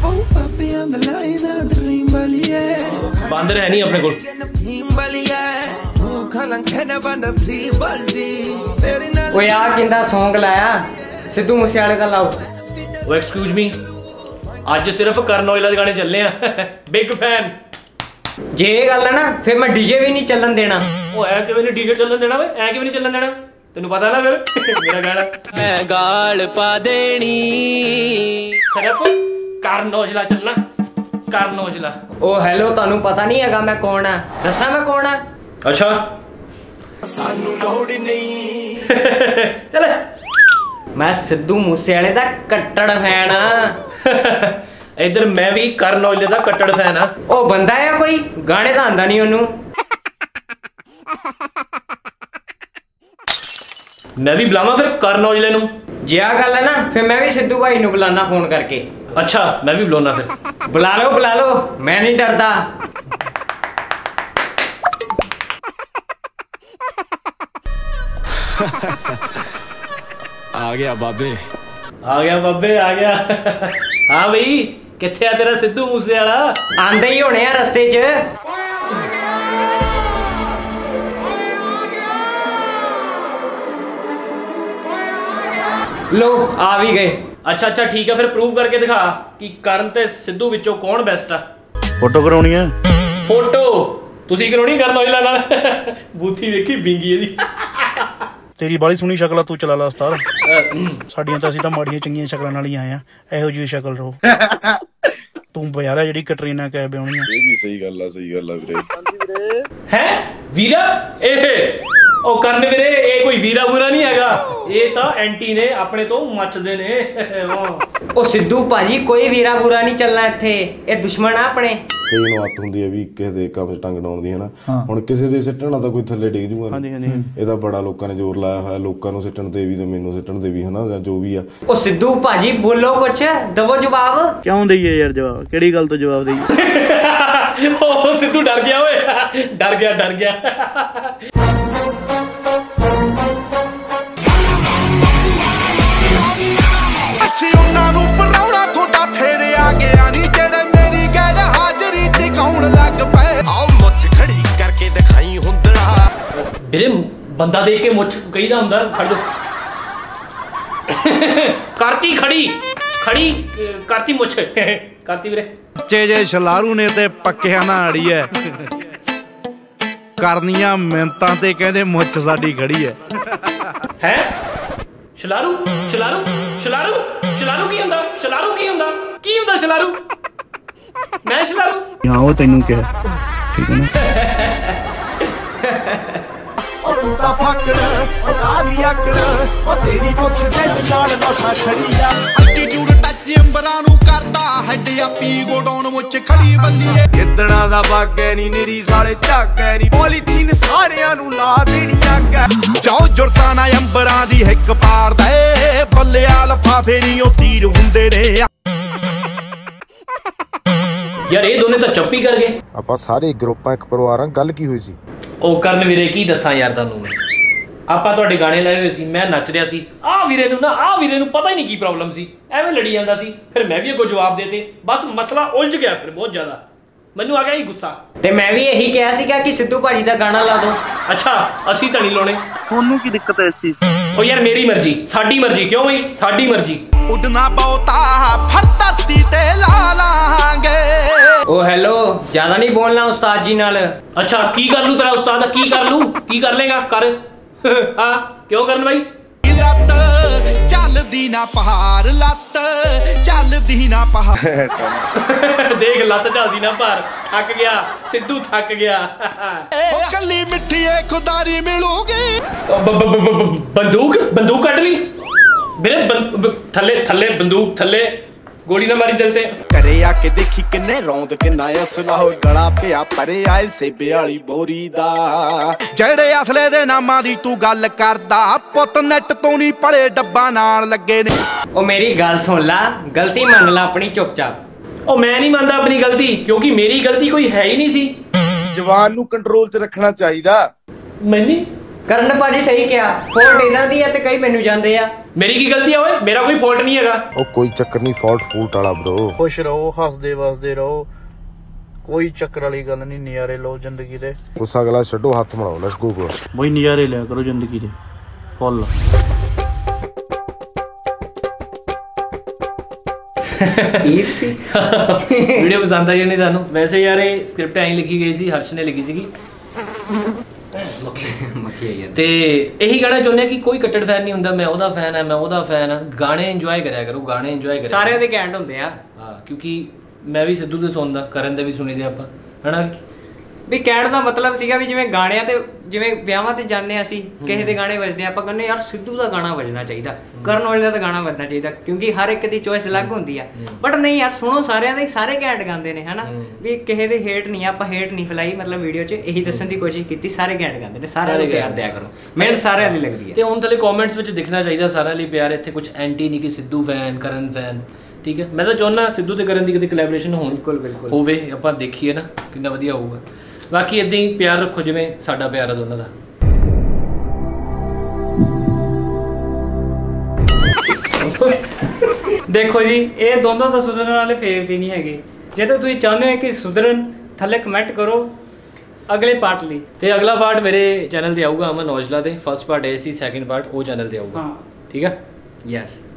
बांदर है नहीं अपने को। ओए यार किंदा सॉन्ग लाया सिद्धू मूसेवाले दा लाओ। वो एक्सक्यूज मी आज सिर्फ करण औजला दे गाने चलने हैं। Big fan. जे ये गल है ना फिर मैं डीजे भी नहीं चलन देना। ओ ऐ किवें नहीं डीजे चलन देना वे ऐ किवें नहीं चलन देना तेनू पता ना फिर मेरा गाना मैं गाल पा देनी सिर्फ करण औजला चलना करण औजला। ओ हेलो तानू पता नहीं हैगा मैं कौन है दसा मैं कौन है। अच्छा सानू लोड़ नहीं चल मैं सिद्धू मूसेवाले दा कट्टड़ फैन हाँ। इधर मैं भी करण औजले दा कट्टड़ फैन हाँ। ओ बंदा है कोई गाने दा आंदा नहीं ओनू। मैं भी बुलावा फिर करण औजले नू। जे आ गल है ना फिर मैं भी सिद्धू भाई नू बुलाना फोन करके। अच्छा मैं भी बुलाना फिर। बुला लो मैं नहीं डरता। आ गया बाबे आ गया हाँ भाई किथे आ तेरा सिद्धू मूसेवाला। आंदे ही होने हैं रस्ते च। लो आ भी गए। अच्छा अच्छा ठीक है फिर प्रूव करके दिखा कि करण ते सिद्धू विचों कौन बेस्ट आ। फोटो कराउणी है। फोटो तुसी कराउणी करण औजला नाल बूथी वेखी बिंगी दी। तेरी बाली सोहनी शक्ल तू चला ला उस्ताद साडियां तां असीं तां माड़ियां चंगियां शक्लां नाल ही आए आ एहो जी शक्ल रो तू बयाला जेडी कटरीना कैफ ब्याहनी है। ये भी सही गल आ वीरे। हैं वीरा ए ओ करण वीरे ए कोई वीरा बुरा नहीं हैगा ये तां एंटी ने अपने तो मचदे ने। ओ सिद्धू भाजी कोई वीरा बुरा नहीं चलना इत्थे ए दुश्मन आ अपने। कई ਨੂੰ ਆਤ ਹੁੰਦੀ ਹੈ ਵੀ ਕਿਸੇ ਦੇ ਕੰਮ 'ਚ ਟੰਗ ਡਾਉਣ ਦੀ ਹਨਾ ਹੁਣ ਕਿਸੇ ਦੇ ਸਿੱਟਣਾ ਤਾਂ ਕੋਈ ਥੱਲੇ ਡਿੱਗ ਜੂਗਾ। ਹਾਂਜੀ ਹਾਂਜੀ ਇਹਦਾ ਬੜਾ ਲੋਕਾਂ ਨੇ ਜ਼ੋਰ ਲਾਇਆ ਹੋਇਆ ਲੋਕਾਂ ਨੂੰ ਸਿੱਟਣ ਤੇ ਵੀ ਤੇ ਮੈਨੂੰ ਸਿੱਟਣ ਤੇ ਵੀ ਹਨਾ ਜਾਂ ਜੋ ਵੀ ਆ। ओ सिद्धू भाजी बोलो कुछ दवो जवाब। क्यों दईए यार जवाब केड़ी गल तो जवाब दईए। ओ सिद्धू डर गया ओए डर गया। ਅਸੀਂ ਉਹਨਾਂ ਨੂੰ ਪਰਾਉਣਾ ਤੁਹਾਡਾ ਫੇਰ ਆ ਗਿਆ ਨਹੀਂ ਜਿਹੜੇ ਮੇਰੀ ਗੈਰ ਹਾਜ਼ਰੀ ਤੇ ਗਾਉਣ ਲੱਗ ਪਏ ਆਓ ਮੁੱਛ ਖੜੀ ਕਰਕੇ ਦਿਖਾਈ ਹੁੰਦੜਾ। ਵੀਰੇ ਬੰਦਾ ਦੇਖ ਕੇ ਮੁੱਛ ਕਹੀਦਾ ਹੁੰਦਾ ਖੜ ਜਾ ਕਰਤੀ ਖੜੀ ਕਰਤੀ ਮੁੱਛ ਕਰਤੀ ਵੀਰੇ। ਬੱਚੇ ਜੇ ਛਲਾਰੂ ਨੇ ਤੇ ਪੱਕਿਆਂ ਨਾਲ ਅੜੀ ਐ ਕਰਨੀਆਂ ਮਿੰਤਾਂ ਤੇ ਕਹਿੰਦੇ ਮੁੱਛ ਸਾਡੀ ਖੜੀ ਐ। ਹੈ ਛਲਾਰੂ ਕੀ ਹੁੰਦਾ ਛਲਾਰੂ ਮੈਂ ਛਲਾਰੂ हां वो तैनू क्या ठीक है ना। ਉਹ ਤੂੰ ਤਾਂ ਫੱਕੜ ਉਹ ਕਾਦੀ ਆਕੜ ਉਹ ਤੇਰੀ ਮੁੱਛ ਦੇ ਨਾਲ ਨਸਾ ਖੜੀ ਆ ਐਟੀਟਿਊਡ ਟੱਚ ਅੰਬਰਾਂ ਨੂੰ ਕਰਦਾ ਹੈਡ ਆਪੀ ਗੋਡਾਉਣ ਮੁੱਛ ਖੜੀ ਬੱਲੀਏ ਕਿੱਦਣਾ ਦਾ ਬਾਗੇ ਨਹੀਂ ਨਿਰੀ ਸਾਲੇ ਝਾਗੇ ਨਹੀਂ ਪੋਲੀਥੀਨ ਸਾਰਿਆਂ ਨੂੰ ਲਾ ਦੇਣੀ ਅੱਗ ਜਾਓ ਜੁਰਤਾਂ ਨਾ ਅੰਬਰਾਂ ਦੀ ਹਿੱਕ ਪਾਰਦਾ ਏ ਬੱਲਿਆ ਲਫਾਫੇ ਨਹੀਂ ਉਹ ਤੀਰ ਹੁੰਦੇ ਨੇ। ਯਾਰ ਇਹ ਦੋਨੇ ਤਾਂ ਚੁੱਪ ਹੀ ਕਰ ਗਏ। ਆਪਾਂ ਸਾਰੇ ਗਰੁੱਪਾਂ ਇੱਕ ਪਰਿਵਾਰ ਆ ਗੱਲ ਕੀ ਹੋਈ ਸੀ। ਉਹ ਕਰਨ ਵੀਰੇ ਕੀ ਦੱਸਾਂ ਯਾਰ ਤੁਹਾਨੂੰ ਆਪਾਂ ਤੁਹਾਡੇ ਗਾਣੇ ਲਾਏ ਹੋਏ ਸੀ ਮੈਂ ਨੱਚ ਰਿਹਾ ਸੀ ਆਹ ਵੀਰੇ ਨੂੰ ਪਤਾ ਹੀ ਨਹੀਂ ਕੀ ਪ੍ਰੋਬਲਮ ਸੀ ਐਵੇਂ ਲੜੀ ਜਾਂਦਾ ਸੀ ਫਿਰ ਮੈਂ ਵੀ ਅੱਗੋਂ ਜਵਾਬ ਦੇਤੇ ਬਸ ਮਸਲਾ ਉਲਝ ਗਿਆ ਫਿਰ ਬਹੁਤ ਜ਼ਿਆਦਾ ਮੈਨੂੰ ਆ ਗਿਆ ਹੀ ਗੁੱਸਾ ਤੇ ਮੈਂ ਵੀ ਇਹੀ ਕਿਹਾ ਸੀਗਾ ਕਿ ਸਿੱਧੂ ਭਾਜੀ ਦਾ ਗਾਣਾ ਲਾ ਦੋ। ਅੱਛਾ ਅਸੀਂ ਤਾਂ ਨਹੀਂ ਲਾਉਣੇ ਤੁਹਾਨੂੰ ਕੀ ਦਿੱਕਤ ਹੈ ਇਸ ਚੀਜ਼ ਉਹ ਯਾਰ ਮੇਰੀ ਮਰਜ਼ੀ ਸਾਡੀ ਮਰਜ਼ੀ ਕਿਉਂ ਬਈ ਸਾਡੀ ਮਰਜ਼ੀ ਉੱਡਣਾ ਬਹੁਤਾ ਫਰ ਧਰਤੀ ਤੇ ਲਾ ਲਾਂਗੇ। ओ हेलो ज्यादा नहीं बोलना उस्ताद जी नाल। अच्छा की कर लूं तेरा उस्ताद की कर लेगा कर हाँ क्यों करन भाई। ਲੱਤ ਚੱਲਦੀ ਨਾ ਪਹਾੜ ਲੱਤ ਚੱਲਦੀ ਨਾ ਪਹਾੜ देख लत चलदी ना पार थक गया सिद्धू थक गया। ਉਹ ਕੱਲੀ ਮਿੱਠੀ ਏ ਖੁਦਾਰੀ ਮਿਲੂਗੀ बंदूक कट ली मेरे थल्ले बंदूक थल्ले गोली ना मारी दिल ते। ਘਰੇ ਆ ਕੇ ਦੇਖੀ ਕਿੰਨੇ ਰੌਂਦ ਕਿੰਨਾ ਅਸਲਾ ਹੋਏ ਗਲਾ ਪਿਆ ਪਰੇ ਆਏ ਸੇਬੇ ਵਾਲੀ ਬੋਰੀ ਦਾ ਜਿਹੜੇ ਅਸਲੇ ਦੇ ਨਾਮਾਂ ਦੀ ਤੂੰ ਗੱਲ ਕਰਦਾ ਪੁੱਤ ਨੈਟ ਤੋਂ ਨਹੀਂ ਪੜੇ ਡੱਬਾ ਨਾਲ ਲੱਗੇ ਨੇ। ओ मेरी गल सुन ला गलती मान ला अपनी चुपचाप। ओ मैं नहीं मानता अपनी गलती क्योंकि मेरी गलती कोई है ही नहीं सी। जवान नू कंट्रोल च रखना चाहिदा। मैंने ਕਰਨ ਭਾਜੀ ਸਹੀ ਕਿਹਾ, ਫੋਲਟ ਇਹਨਾਂ ਦੀ ਆ ਤੇ ਕਈ ਮੈਨੂੰ ਜਾਂਦੇ ਆ। ਮੇਰੀ ਕੀ ਗਲਤੀ ਆ ਓਏ? ਮੇਰਾ ਕੋਈ ਫਾਲਟ ਨਹੀਂ ਹੈਗਾ। ਉਹ ਕੋਈ ਚੱਕਰ ਨਹੀਂ, ਫਾਲਟ ਫੂਲਟ ਵਾਲਾ ਬ్రో। ਖੁਸ਼ ਰਹੋ, ਹੱਸਦੇ ਵਸਦੇ ਰਹੋ, ਕੋਈ ਚੱਕਰ ਵਾਲੀ ਗੱਲ ਨਹੀਂ। ਨਜ਼ਾਰੇ ਲਓ ਜ਼ਿੰਦਗੀ ਦੇ। ਗੁੱਸਾ ਅਗਲਾ ਛੱਡੋ, ਹੱਥ ਮਿਲਾਓ, ਲੈਟਸ ਗੋ ਗੋ। ਬਈ ਨਜ਼ਾਰੇ ਲਿਆ ਕਰੋ ਜ਼ਿੰਦਗੀ ਦੇ ਫੁੱਲ। ਈਦ ਸੀ ਵੀਡੀਓ ਪਸੰਦ ਆਈ ਨਹੀਂ ਤੁਹਾਨੂੰ? ਵੈਸੇ ਯਾਰ ਇਹ ਸਕ੍ਰਿਪਟ ਐਂ ਲਿਖੀ ਗਈ ਸੀ, ਹਰਸ਼ ਨੇ ਲਿਖੀ ਸੀਗੀ ਤੇ ਇਹੀ ਕਹਿਣਾ ਚਾਹੁੰਦੇ ਕਿ ਕੋਈ ਕੱਟੜ ਫੈਨ ਨਹੀਂ ਹੁੰਦਾ। ਮੈਂ ਉਹਦਾ ਫੈਨ ਹੈ, ਮੈਂ ਉਹਦਾ ਫੈਨ ਹਾਂ। ਗਾਣੇ ਇੰਜੋਏ ਕਰਿਆ ਕਰੋ, ਗਾਣੇ ਇੰਜੋਏ ਕਰਿਆ ਸਾਰਿਆਂ ਦੇ ਕੈਂਟ ਹੁੰਦੇ ਆ। ਹਾਂ, ਕਿਉਂਕਿ ਮੈਂ ਵੀ ਸਿੱਧੂ ਦੇ ਸੁਣਦਾ, ਕਰਨ ਦੇ ਵੀ ਸੁਣੀਦੇ ਆਪਾਂ, ਹਨਾ ਵੀ ਕਹਿਣ ਦਾ ਮਤਲਬ ਸੀਗਾ ਵੀ ਜਿਵੇਂ ਗਾਣਿਆਂ ਤੇ ਜਿਵੇਂ ਵਿਆਹਾਂ ਤੇ ਜਾਂਦੇ ਅਸੀਂ, ਕਿਸੇ ਦੇ ਗਾਣੇ ਵੱਜਦੇ ਆਪਾਂ ਕਹਿੰਦੇ ਯਾਰ ਸਿੱਧੂ ਦਾ ਗਾਣਾ ਵੱਜਣਾ ਚਾਹੀਦਾ, ਕਰਨ ਔਜਲੇ ਦਾ ਗਾਣਾ ਵੱਜਣਾ ਚਾਹੀਦਾ, ਕਿਉਂਕਿ ਹਰ ਇੱਕ ਦੀ ਚੋਇਸ ਅਲੱਗ ਹੁੰਦੀ ਆ। ਬਟ ਨਹੀਂ ਯਾਰ, ਸੁਣੋ ਸਾਰਿਆਂ ਦੇ, ਸਾਰੇ ਘੈਂਟ ਗਾਉਂਦੇ ਨੇ ਹਨਾ। ਵੀ ਕਿਸੇ ਦੇ ਹੇਟ ਨਹੀਂ, ਆਪਾਂ ਹੇਟ ਨਹੀਂ ਫੈਲਾਈ, ਮਤਲਬ ਵੀਡੀਓ 'ਚ ਇਹੀ ਦੱਸਣ ਦੀ ਕੋਸ਼ਿਸ਼ ਕੀਤੀ, ਸਾਰੇ ਘੈਂਟ ਗਾਉਂਦੇ ਨੇ, ਸਾਰਿਆਂ ਨੂੰ ਪਿਆਰ ਦਿਆ ਕਰੋ। ਮਿਹਨਤ ਸਾਰਿਆਂ ਦੀ ਲੱਗਦੀ ਹੈ। ਤੇ ਹੁਣ ਥੱਲੇ ਕਮੈਂਟਸ ਵਿੱਚ ਦਿਖਣਾ ਚਾਹੀਦਾ ਸਾਰਿਆਂ ਲਈ ਪਿਆਰ। ਇੱਥੇ ਕੁਝ ਐਂਟੀ ਨਹੀਂ ਕਿ ਸਿੱਧੂ ਫੈਨ, ਕਰਨ ਫੈਨ, ਠੀਕ ਹੈ। ਮੈਂ ਤਾਂ ਚਾਹੁੰਦਾ ਸਿੱਧੂ ਤੇ ਕਰਨ ਦੀ ਕਿਤੇ ਕੋਲੈਬੋਰੇਸ਼ਨ ਬਿਲਕੁਲ ਹੋਵੇ, ਆਪਾਂ ਦੇਖੀਏ ਨਾ ਕਿੰਨਾ ਵਧੀਆ ਹੋਊਗਾ। ਬਾਕੀ ਇਦਾਂ ਹੀ ਪਿਆਰ ਰੱਖੋ ਜਿਵੇਂ ਸਾਡਾ ਪਿਆਰ ਹੈ ਦੋਨਾਂ ਦਾ। ਦੇਖੋ ਜੀ, ਇਹ ਦੋਨੋਂ ਤਾਂ ਸੁਧਰਨ ਵਾਲੇ ਫੇਰ ਵੀ ਨਹੀਂ ਹੈਗੇ। ਜੇ ਤਾਂ ਤੁਸੀਂ ਚਾਹੁੰਦੇ ਹੋ ਕਿ ਸੁਧਰਨ, ਥੱਲੇ ਕਮੈਂਟ ਕਰੋ ਅਗਲੇ ਪਾਰਟ ਲਈ। ਤੇ ਅਗਲਾ ਪਾਰਟ ਮੇਰੇ ਚੈਨਲ ਤੇ ਆਊਗਾ, ਅਮਨ ਔਜਲਾ ਤੇ। ਫਸਟ ਪਾਰਟ ਇਹ ਸੀ, ਸੈਕਿੰਡ ਪਾਰਟ ਉਹ ਚੈਨਲ ਤੇ ਆਊਗਾ। ਠੀਕ ਹੈ। ਯੈਸ।